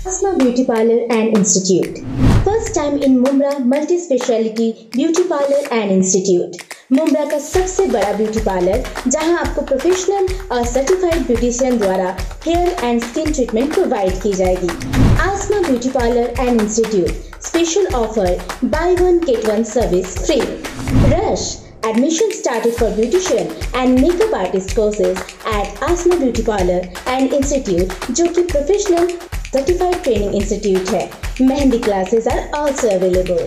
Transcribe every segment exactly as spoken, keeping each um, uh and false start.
Asma Beauty Parlor and Institute. First time in Mumra Multi Speciality Beauty Parlor and Institute. Mumbra का सबसे बड़ा beauty parlour जहां आपको professional और सर्टिफाइड ब्यूटिशियन द्वारा hair and skin treatment provide की जाएगी। Asma beauty parlour and institute special offer buy one get one service free. Rush Admission started for beautician and makeup artist courses at Asma Beauty Parlor and Institute, जो कि professional certified training institute है। Mehendi classes are also available.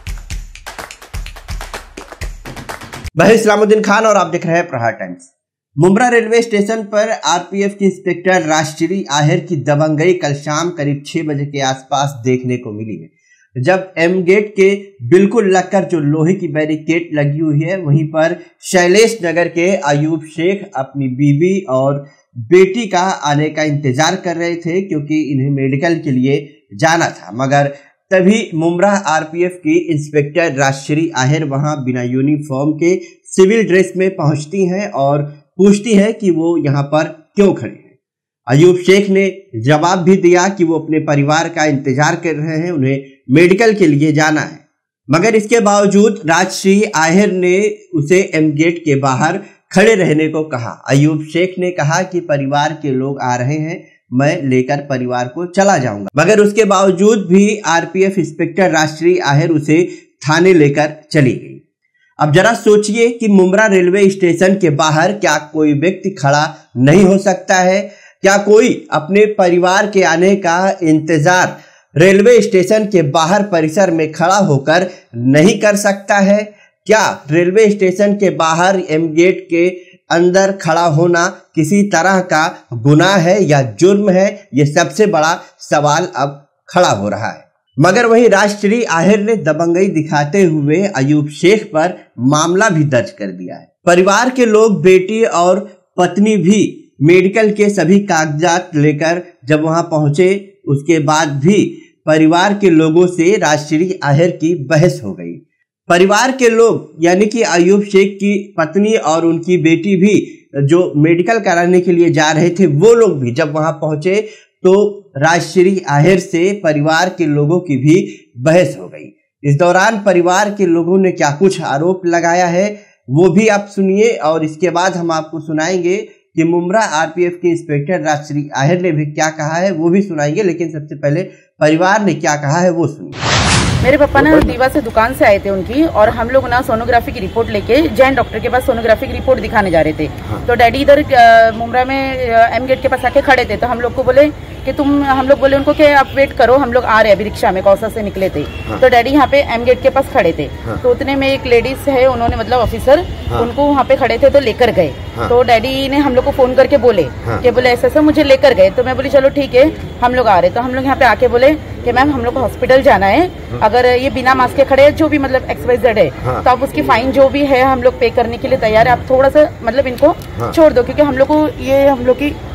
मैं इस्लामुद्दीन खान और आप देख रहे हैं Prahar times. Mumbra railway station पर आरपीएफ की इंस्पेक्टर राजश्री आहेर की दबंगई कल शाम करीब छह बजे के आसपास देखने को मिली है, जब एम गेट के बिल्कुल लगकर जो लोहे की बैरिकेड लगी हुई है वहीं पर शैलेश नगर के अयूब शेख अपनी बीवी और बेटी का आने का इंतजार कर रहे थे, क्योंकि इन्हें मेडिकल के लिए जाना था। मगर तभी मुंब्रा आरपीएफ की इंस्पेक्टर राजश्री आहेर वहां बिना यूनिफॉर्म के सिविल ड्रेस में पहुंचती हैं और पूछती हैं कि वो यहाँ पर क्यों खड़े हैं। अयूब शेख ने जवाब भी दिया कि वो अपने परिवार का इंतजार कर रहे हैं, उन्हें मेडिकल के लिए जाना है। मगर इसके बावजूद राजश्री आहेर ने उसे एम गेट के बाहर खड़े रहने को कहा। अयूब शेख ने कहा कि परिवार के लोग आ रहे हैं, मैं लेकर परिवार को चला जाऊंगा। मगर उसके बावजूद भी आरपीएफ इंस्पेक्टर राजश्री आहेर उसे थाने लेकर चली गई। अब जरा सोचिए कि मुंब्रा रेलवे स्टेशन के बाहर क्या कोई व्यक्ति खड़ा नहीं हो सकता है? क्या कोई अपने परिवार के आने का इंतजार रेलवे स्टेशन के बाहर परिसर में खड़ा होकर नहीं कर सकता है? क्या रेलवे स्टेशन के बाहर एम गेट के अंदर खड़ा होना किसी तरह का गुनाह है या जुर्म है? ये सबसे बड़ा सवाल अब खड़ा हो रहा है। मगर वहीं राजश्री आहेर ने दबंगई दिखाते हुए अयूब शेख पर मामला भी दर्ज कर दिया है। परिवार के लोग, बेटी और पत्नी भी मेडिकल के सभी कागजात लेकर जब वहां पहुंचे, उसके बाद भी परिवार के लोगों से राजश्री आहेर की बहस हो गई। परिवार के लोग यानी कि अयूब शेख की पत्नी और उनकी बेटी भी जो मेडिकल कराने के लिए जा रहे थे, वो लोग भी जब वहां पहुंचे तो राजश्री आहेर से परिवार के लोगों की भी बहस हो गई। इस दौरान परिवार के लोगों ने क्या कुछ आरोप लगाया है वो भी आप सुनिए, और इसके बाद हम आपको सुनाएंगे कि मुंब्रा आरपीएफ के इंस्पेक्टर राजश्री आहेर ने भी क्या कहा है वो भी सुनाएंगे। लेकिन सबसे पहले परिवार ने क्या कहा है वो सुनिए। मेरे पापा ना दीवा से दुकान से आए थे उनकी, और हम लोग ना सोनोग्राफी की रिपोर्ट लेके जैन डॉक्टर के पास सोनोग्राफी की रिपोर्ट दिखाने जा रहे थे। हाँ। तो डैडी इधर मुंब्रा में एम गेट के पास आके खड़े थे, तो हम लोग को बोले कि तुम हम लोग बोले उनको कि आप वेट करो, हम लोग आ रहे हैं, अभी रिक्शा में कौसा से निकले थे। हाँ। तो डैडी यहाँ पे एम गेट के पास खड़े थे। हाँ। तो उतने में एक लेडीज है, उन्होंने मतलब ऑफिसर, हाँ। उनको वहाँ पे खड़े थे तो लेकर गए। हाँ। तो डैडी ने हम लोग को फोन करके बोले हाँ। कि बोले ऐसा ऐसा मुझे लेकर गए। तो मैं बोली चलो ठीक है, हम लोग आ रहे। तो हम लोग यहाँ पे आके बोले कि मैम हम लोग को हॉस्पिटल जाना है, अगर ये बिना मास्क के खड़े हैं जो भी मतलब एक्स वाई जेड है, हाँ। तो आप उसकी फाइन जो भी है हम लोग पे करने के लिए तैयार है, आप थोड़ा सा मतलब इनको हाँ। छोड़ दो, क्योंकि हम लोग को ये हम लोग की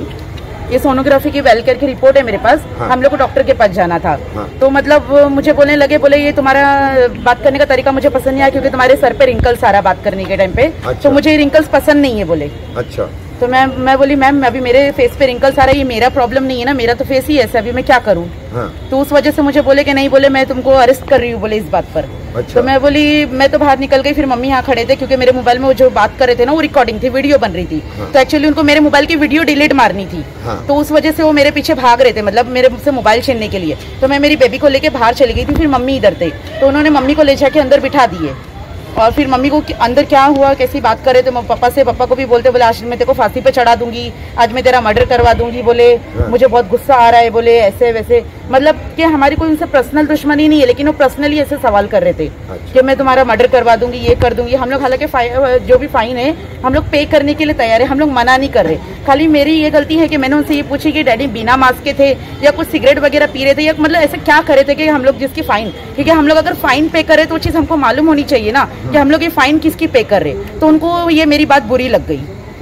ये सोनोग्राफी की वेलकेयर की रिपोर्ट है मेरे पास। हाँ। हम लोग को डॉक्टर के पास जाना था। हाँ। तो मतलब मुझे बोलने लगे, बोले ये तुम्हारा बात करने का तरीका मुझे पसंद नहीं आया, क्योंकि तुम्हारे सर पे रिंकल्स आ रहा बात करने के टाइम पे। अच्छा। तो मुझे रिंकल्स पसंद नहीं है बोले। अच्छा। तो मैं मैं बोली मैम अभी मेरे फेस पे रिंकल्स आ रहा है, ये मेरा प्रॉब्लम नहीं है ना, मेरा तो फेस ही ऐसा, अभी मैं क्या करूँ? हाँ। तो उस वजह से मुझे बोले कि नहीं, बोले मैं तुमको अरेस्ट कर रही हूँ बोले इस बात पर। अच्छा। तो मैं बोली मैं तो बाहर निकल गई, फिर मम्मी यहाँ खड़े थे, क्योंकि मेरे मोबाइल में वो जो बात कर रहे थे ना वो रिकॉर्डिंग थी, वीडियो बन रही थी। हाँ। तो एक्चुअली उनको मेरे मोबाइल की वीडियो डिलीट मारनी थी। हाँ। तो उस वजह से वो मेरे पीछे भाग रहे थे, मतलब मेरे से मोबाइल छीनने के लिए। तो मैं मेरी बेबी को लेके बाहर चली गई थी, फिर मम्मी इधर थे, तो उन्होंने मम्मी को ले जाके अंदर बिठा दिए, और फिर मम्मी को अंदर क्या हुआ कैसी बात कर रहे थे पापा से, पापा को भी बोलते बोले आज मैं तेरे को फांसी पे चढ़ा दूंगी, आज मैं तेरा मर्डर करवा दूंगी, बोले मुझे बहुत गुस्सा आ रहा है, बोले ऐसे वैसे, मतलब कि हमारी कोई उनसे पर्सनल दुश्मनी नहीं है, लेकिन वो पर्सनली ऐसे सवाल कर रहे थे। अच्छा। कि मैं तुम्हारा मर्डर करवा दूंगी, ये कर दूंगी। हम लोग हालांकि जो भी फाइन है हम लोग पे करने के लिए तैयार है, हम लोग मना नहीं कर रहे। खाली मेरी ये गलती है कि मैंने उनसे ये पूछी कि डैडी बिना मास्क के थे या कुछ सिगरेट वगैरह पी रहे थे, या मतलब ऐसे क्या करे थे कि हम लोग जिसकी फाइन, क्योंकि हम लोग अगर फाइन पे करे तो वो चीज हमको मालूम होनी चाहिए ना कि हम लोग ये फाइन किसकी पे कर रहे। तो उनको ये मेरी बात बुरी लग गई।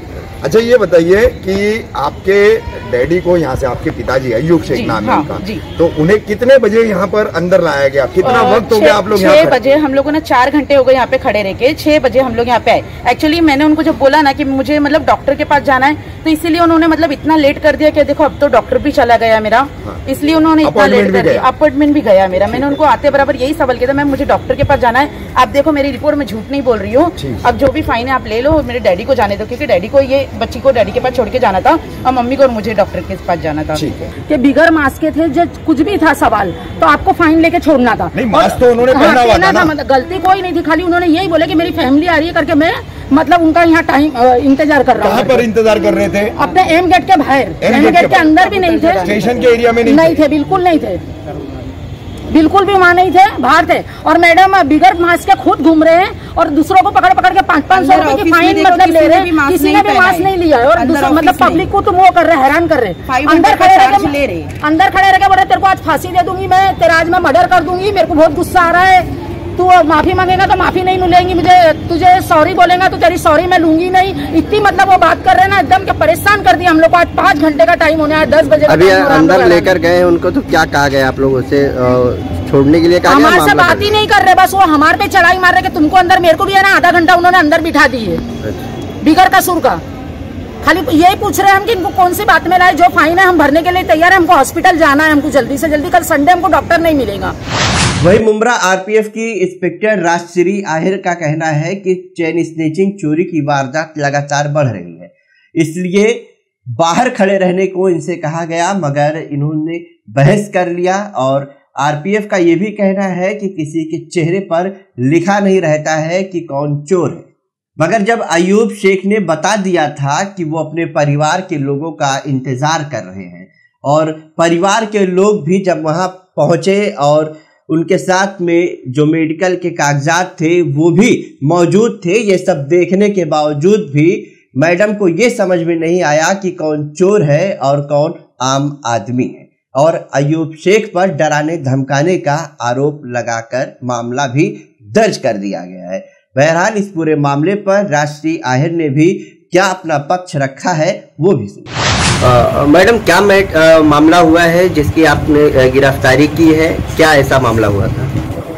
अच्छा ये बताइए कि आपके डैडी को यहाँ से आपके पिताजी अयूब शेख नाम है उनका, तो उन्हें कितने बजे यहाँ पर अंदर लाया गया, कितना वक्त हो गया आप लोग यहाँ? छह बजे हम लोगों ने, चार घंटे हो गए यहाँ पे खड़े रह के, छह बजे हम लोग यहाँ पे आए। एक्चुअली मैंने उनको जब बोला ना कि मुझे मतलब डॉक्टर के पास जाना है, तो इसीलिए उन्होंने मतलब इतना लेट कर दिया कि देखो अब तो डॉक्टर भी चला गया मेरा, इसलिए उन्होंने इतना लेट कर दिया। अपॉइंटमेंट भी गया मेरा। मैंने उनको आते बराबर यही सवाल किया था, मैम मुझे डॉक्टर के पास जाना है, आप देखो मेरी रिपोर्ट में झूठ नहीं बोल रही हूँ, अब जो भी फाइन है आप ले लो, मेरे डैडी को जाने दो, क्योंकि डैडी को, ये बच्ची को डैडी के पास छोड़ के जाना था और मम्मी को और मुझे डॉक्टर के पास जाना था। कि बिगर मास्क के थे, जो कुछ भी था सवाल तो आपको फाइन लेके छोड़ना था। नहीं, मास्क तो उन्होंने पहना हुआ था ना। मतलब गलती कोई नहीं थी, खाली उन्होंने यही बोला कि मेरी फैमिली आ रही है करके मैं मतलब उनका यहाँ टाइम इंतजार कर रहा हूँ। कहाँ पर इंतजार कर रहे थे? अपने एम गेट के बाहर, एम गेट के अंदर भी नहीं थे, स्टेशन के एरिया में नहीं, नहीं थे, बिल्कुल नहीं थे, बिल्कुल भी वहाँ नहीं थे, बाहर थे। और मैडम बिगर मास्क के खुद घूम रहे हैं और दूसरों को पकड़ पकड़ के पाँच पाँच सौ रुपए की फाइन मतलब ले रहे हैं, किसी ने भी मास्क नहीं लिया है और मतलब पब्लिक को तुम वो कर रहे, हैरान कर रहे। अंदर खड़े रहे अंदर खड़े रह के बोल रहे तेरे को आज फांसी दे दूंगी मैं, तेरा आज मैं मर्डर कर दूंगी, मेरे को बहुत गुस्सा आ रहा है, तू माफी मांगेगा तो माफी नहीं मिलेगी मुझे, तुझे सॉरी बोलेगा तो तेरी सॉरी मैं लूंगी नहीं। इतनी मतलब वो बात कर रहे हैं ना, एकदम के परेशान कर दिया हम लोग को। आज पाँच घंटे का टाइम होने आया, दस बजे अभी अंदर लेकर गए उनको, तो क्या कहा गया आप लोगों से? छोड़ने के लिए कहा गया? हमारे से बात ही नहीं कर रहे, बस वो हमारे पे चढ़ाई मार रहे कि तुमको अंदर, मेरे को भी है ना आधा घंटा उन्होंने अंदर बिठा दी है बिगर कसूर का। खाली यही पूछ रहे हैं हम कि इनको कौन सी बात में लाए, जो फाइन है हम भरने के लिए तैयार है, हमको हॉस्पिटल जाना है, हमको जल्दी से जल्दी, कल संडे हमको डॉक्टर नहीं मिलेगा। वही मुंब्रा आरपीएफ की इंस्पेक्टर राजश्री आहिर का कहना है कि चेन स्नेचिंग चोरी की वारदात लगातार बढ़ रही है, इसलिए बाहर खड़े रहने को इनसे कहा गया, मगर इन्होंने बहस कर लिया। और आरपीएफ का ये भी कहना है कि किसी के चेहरे पर लिखा नहीं रहता है कि कौन चोर है, मगर जब अयूब शेख ने बता दिया था कि वो अपने परिवार के लोगों का इंतजार कर रहे हैं, और परिवार के लोग भी जब वहां पहुंचे और उनके साथ में जो मेडिकल के कागजात थे वो भी मौजूद थे, ये सब देखने के बावजूद भी मैडम को ये समझ में नहीं आया कि कौन चोर है और कौन आम आदमी है, और अयूब शेख पर डराने धमकाने का आरोप लगाकर मामला भी दर्ज कर दिया गया है। बहरहाल इस पूरे मामले पर राजश्री आहिर ने भी क्या अपना पक्ष रखा है वो भी सुनिए। मैडम क्या आ, मामला हुआ है जिसकी आपने गिरफ्तारी की है, क्या ऐसा मामला हुआ था?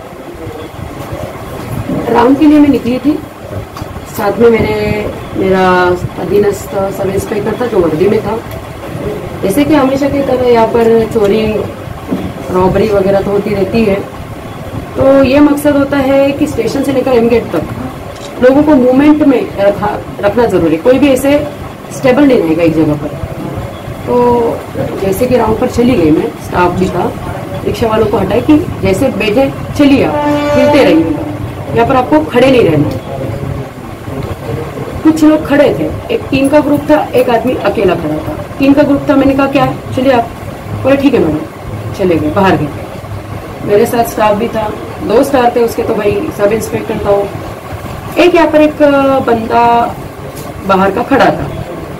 राउंड के लिए मैं निकली थी, साथ में मेरे मेरा अधीनस्थ सब इंस्पेक्टर था जो वर्दी में था। जैसे कि हमेशा की तरह यहाँ पर चोरी रॉबरी वगैरह तो होती रहती है, तो ये मकसद होता है कि स्टेशन से लेकर एम गेट तक लोगों को मूवमेंट में रखा रखना जरूरी है, कोई भी ऐसे स्टेबल नहीं रहेगा एक जगह पर। तो जैसे कि राउंड पर चली गई मैं, स्टाफ भी था, रिक्शा वालों को हटाई कि जैसे बैठे चलिए आप, हिलते रहिएगा, यहाँ पर आपको खड़े नहीं रहना। कुछ लोग खड़े थे, एक टीम का ग्रुप था, एक आदमी अकेला खड़ा था। टीम का ग्रुप था, मैंने कहा क्या है, चलिए आप, बोले ठीक है मैडम, चले गए, बाहर गए। मेरे साथ स्टाफ भी था, दो स्टार थे उसके, तो भाई सब इंस्पेक्टर था वो। एक यहाँ पर एक बंदा बाहर का खड़ा था,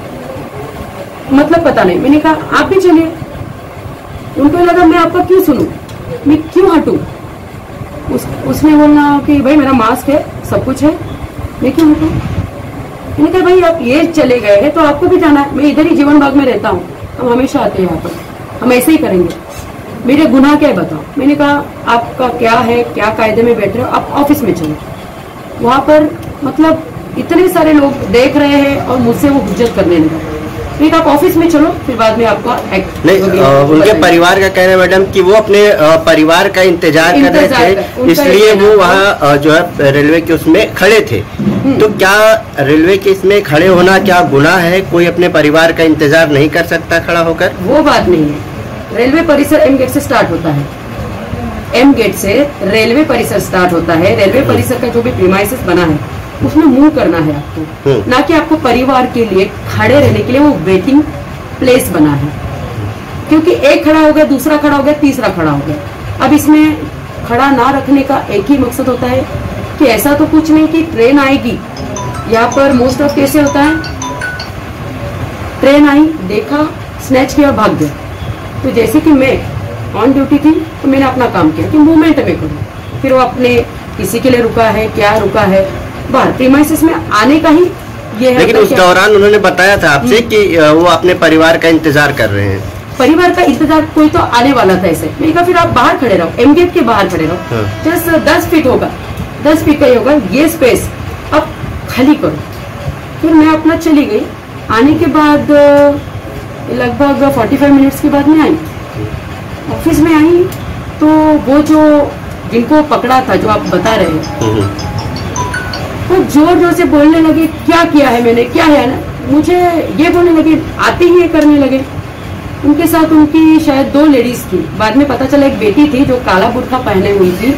मतलब पता नहीं, मैंने कहा आप भी चलिए। उनको लगा मैं आपका क्यों सुनूं, मैं क्यों हटूं। उस, उसने बोलना कि भाई मेरा मास्क है, सब कुछ है, मैं क्यों हटूं। मैंने कहा भाई आप ये चले गए हैं तो आपको भी जाना है, मैं इधर ही जीवन बाग में रहता हूँ, हम हमेशा आते हैं यहाँ पर, हम ऐसे ही करेंगे, मेरे गुनाह क्या है बताओ। मैंने कहा आपका क्या है, क्या कायदे में बैठ रहे हो, आप ऑफिस में चलो। वहाँ पर मतलब इतने सारे लोग देख रहे हैं और मुझसे वो हुज्जत करने लगा। फिर आप ऑफिस में चलो, फिर बाद में आपका एक्ट नहीं। आ, उनके परिवार का कहना है मैडम कि वो अपने आ, परिवार का इंतजार कर रहे थे, इसलिए वो वहाँ जो है रेलवे के उसमें खड़े थे। तो क्या रेलवे के इसमें खड़े होना क्या गुनाह है? कोई अपने परिवार का इंतजार नहीं कर सकता खड़ा होकर? वो बात नहीं है। रेलवे परिसर एम गेट से स्टार्ट होता है, एम गेट से रेलवे परिसर स्टार्ट होता है। रेलवे परिसर का जो भी प्रीमाइसेस बना है उसमें मूव करना है आपको, ना कि आपको परिवार के लिए खड़े रहने के लिए वो वेटिंग प्लेस बना है। क्योंकि एक खड़ा हो गया, दूसरा खड़ा हो गया, तीसरा खड़ा हो गया। अब इसमें खड़ा ना रखने का एक ही मकसद होता है कि ऐसा तो कुछ नहीं कि ट्रेन आएगी। यहाँ पर मोस्ट ऑफ कैसे होता है, ट्रेन आई, देखा, स्नैच किया और भाग गया। तो जैसे कि मैं ऑन ड्यूटी थी तो मैंने अपना काम किया कि मूवमेंट में करूँ। फिर वो अपने किसी के लिए रुका है, क्या रुका है, बाहर प्रीमाइसेस में आने का ही ये है। लेकिन उस दौरान उन्होंने बताया था आपसे कि वो अपने परिवार का इंतजार कर रहे हैं। परिवार का इंतजार, कोई तो आने वाला था ऐसे। मैंने कहा फिर आप बाहर खड़े रहो, एम गेट के बाहर खड़े रहो, जस्ट दस फीट होगा, दस फीट का ही होगा ये स्पेस, अब खाली करो। फिर मैं अपना चली गई। आने के बाद लगभग पैंतालीस मिनट्स के बाद मैं आई, ऑफिस में आई तो वो जो जिनको पकड़ा था, जो आप बता रहे हैं, वो जोर जोर से बोलने लगे क्या किया है मैंने, क्या है ना, मुझे ये बोलने लगे, आते ही ये करने लगे। उनके साथ उनकी शायद दो लेडीज थी, बाद में पता चला एक बेटी थी जो काला बुर्का पहने हुई थी।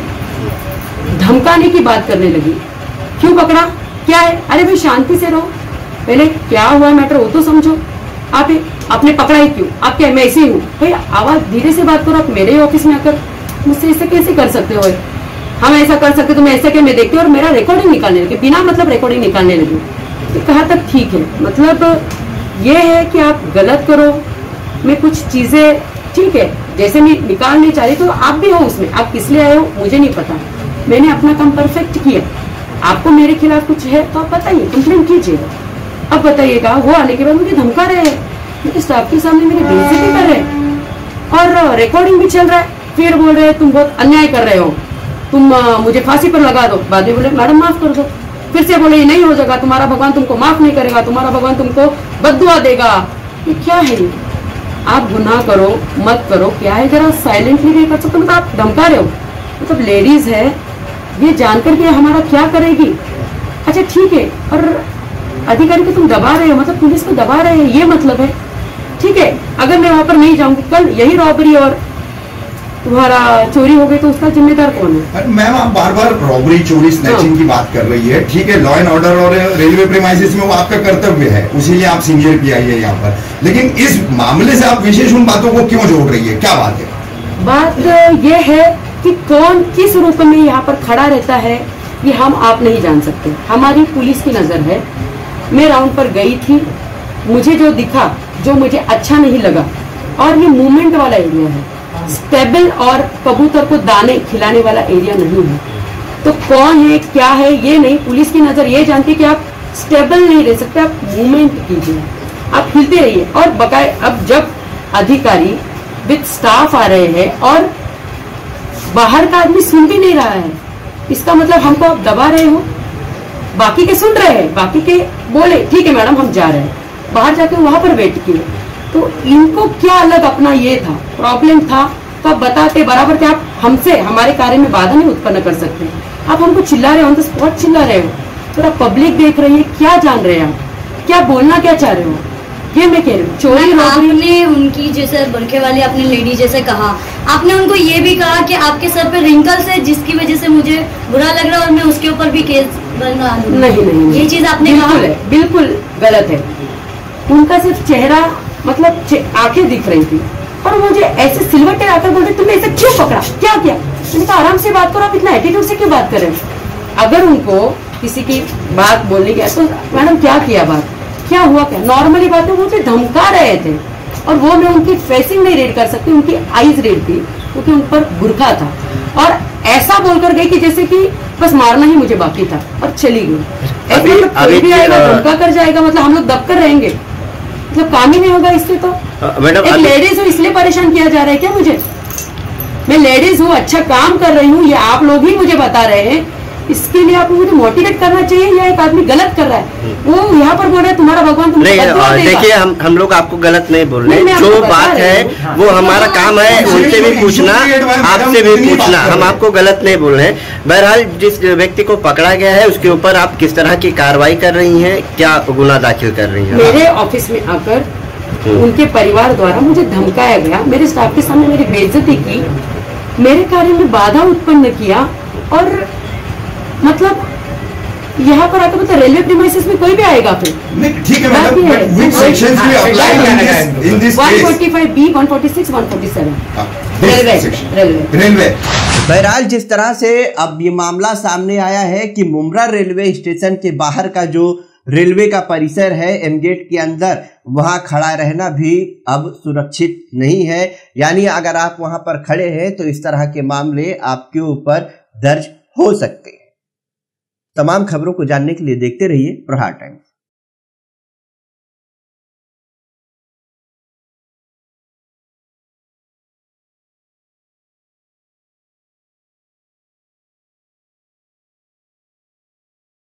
धमकाने की बात करने लगी, क्यों पकड़ा, क्या है, अरे भाई शांति से रहो, पहले क्या हुआ मैटर वो तो समझो, आप आपने पकड़ा ही क्यों, आप क्या, मैं ऐसे ही हूँ, भाई आवाज धीरे से बात करो, आप मेरे ही ऑफिस में आकर मुझसे ऐसे कैसे कर सकते हो, हम ऐसा कर सकते तो मैं ऐसा क्या, मैं देखती हूँ और मेरा रिकॉर्डिंग निकालने लगे, बिना मतलब रिकॉर्डिंग निकालने लगी। तो कहा तक ठीक है, मतलब ये है कि आप गलत करो, मैं कुछ चीजें ठीक है जैसे मैं निकालने चाह रही तो आप भी हो उसमें, आप किस लिए आए हो मुझे नहीं पता, मैंने अपना काम परफेक्ट किया, आपको मेरे खिलाफ कुछ है तो आप बताइए, कंप्लेन कीजिए। अब बताइएगा, वो आने के बाद मुझे धमका रहे हैं, मेरे स्टाफ के सामने मेरी बेइज्जती कर रहे हैं और रिकॉर्डिंग भी चल रहा है। फिर बोल रहे तुम बहुत अन्याय कर रहे हो, तुम आ, मुझे फांसी पर लगा दो। बाद में बोले मैडम माफ कर दो। फिर से बोले ये नहीं हो जाएगा, तुम्हारा भगवान तुमको माफ नहीं करेगा, तुम्हारा भगवान तुमको बद्दुआ देगा। ये क्या है, आप गुनाह करो मत करो, क्या है, जरा साइलेंटली नहीं कर सकते, मतलब आप धमका रहे हो, मतलब लेडीज है ये जानकर के हमारा क्या करेगी। अच्छा ठीक है, और अधिकारी को तुम दबा रहे हो, मतलब पुलिस को दबा रहे हो, ये मतलब है, ठीक है, अगर मैं वहां पर नहीं जाऊंगी, कल यही रॉबरी और तुम्हारा चोरी हो गई तो उसका जिम्मेदार कौन है? मैम आप बार बार रॉबरी, चोरी, स्नैचिंग की बात कर रही है, ठीक है, लॉ एंड ऑर्डर और रेलवे प्रीमाइसेस में वो आपका कर्तव्य है, उसीलिए आप सीनियर पी आई है यहाँ पर, लेकिन इस मामले से आप विशेष उन बातों को क्यों जोड़ रही है, क्या बात है? बात ये है कि कौन किस रूप में यहाँ पर खड़ा रहता है ये हम आप नहीं जान सकते, हमारी पुलिस की नजर है। मैं राउंड पर गई थी, मुझे जो दिखा, जो मुझे अच्छा नहीं लगा, और ये मूवमेंट वाला एरिया है, स्टेबल और कबूतर को दाने खिलाने वाला एरिया नहीं है, तो कौन है क्या है ये नहीं, पुलिस की नजर ये जानती है कि आप स्टेबल नहीं रह सकते, आप मूवमेंट कीजिए, आप हिलते रहिए। और बकाए अब जब अधिकारी विद स्टाफ आ रहे हैं और बाहर का आदमी सुन भी नहीं रहा है, इसका मतलब हमको आप दबा रहे हो, बाकी के सुन रहे हैं, बाकी के बोले ठीक है मैडम हम जा रहे हैं, बाहर जाके वहां पर वेट किए, तो इनको क्या अलग अपना ये था, प्रॉब्लम था, तो आप बताते बराबर कि आप हमसे हमारे कार्य में बाधा नहीं उत्पन्न कर सकते, आप हमको चिल्ला रहे हो, तो बहुत चिल्ला रहे हो, थोड़ा पब्लिक देख रही है, क्या जान रहे हैं आप, क्या बोलना क्या चाह रहे हो, ये मैं कह रही हूँ। चोरी आपने उनकी जैसे बुरखे वाली आपने लेडी जैसे कहा, आपने उनको ये भी कहा कि आपके सर पे रिंकल्स है जिसकी वजह से मुझे बुरा लग रहा है और मैं उसके ऊपर भी केस बनवा दूं। नहीं नहीं ये चीज आपने कहा है, बिल्कुल गलत है। उनका सिर्फ चेहरा मतलब आंखें दिख रही थी और मुझे ऐसे सिलवटे आकर बोल रहे तुमने ऐसे क्यों पकड़ा, क्या किया, मैंने कहा आराम से बात करो, आप इतना एटीट्यूड से क्यों बात कर रहे हो। अगर उनको किसी की बात बोलनी गया तो मैडम क्या किया, बात क्या हुआ, क्या नॉर्मली बात है, वो मुझे धमका रहे थे और वो मैं उनकी फेसिंग नहीं रीड कर सकती, उनकी आईज रीड थी क्योंकि उन पर बुरखा था और ऐसा बोलकर गई कि जैसे कि बस मारना ही मुझे बाकी था और चली गई। ऐसे मतलब कोई भी आएगा धमका कर जाएगा, मतलब हम लोग दब कर रहेंगे, मतलब काम ही नहीं होगा इससे। तो एक लेडीज हूँ इसलिए परेशान किया जा रहा है क्या मुझे, मैं लेडीज हूँ, अच्छा काम कर रही हूँ, ये आप लोग ही मुझे बता रहे हैं, इसके लिए आपको मुझे मोटिवेट करना चाहिए, या एक आदमी गलत कर रहा है वो यहाँ पर बोल रहा है तुम्हारा भगवान तुमको बदला देगा। देखिए हम हम लोग आपको गलत नहीं बोल रहे, जो बात है वो हमारा काम है, उनसे भी पूछना, आपसे भी पूछना, हम आपको गलत नहीं बोल रहे। बहरहाल जिस व्यक्ति को पकड़ा गया है उसके ऊपर आप किस तरह की कार्रवाई कर रही हैं, क्या गुना दाखिल कर रही हैं? मेरे ऑफिस में आकर उनके परिवार द्वारा मुझे धमकाया गया, मेरे स्टाफ के सामने मेरी बेइज्जती की, मेरे कार्य में बाधा उत्पन्न किया और मतलब यहाँ पर आकर मतलब रेलवे प्रीमाइसेस में कोई भी आएगा फिर ठीक है madam, but which sections we apply in this case? one forty-five B, one forty-six, one forty-seven railway railway railway. बहरहाल जिस तरह से अब ये मामला सामने आया है कि मुम्ब्रा रेलवे स्टेशन के बाहर का जो रेलवे का परिसर है एम गेट के अंदर, वहां खड़ा रहना भी अब सुरक्षित नहीं है, यानी अगर आप वहां पर खड़े हैं तो इस तरह के मामले आपके ऊपर दर्ज हो सकते हैं। तमाम खबरों को जानने के लिए देखते रहिए प्रहार टाइम्स।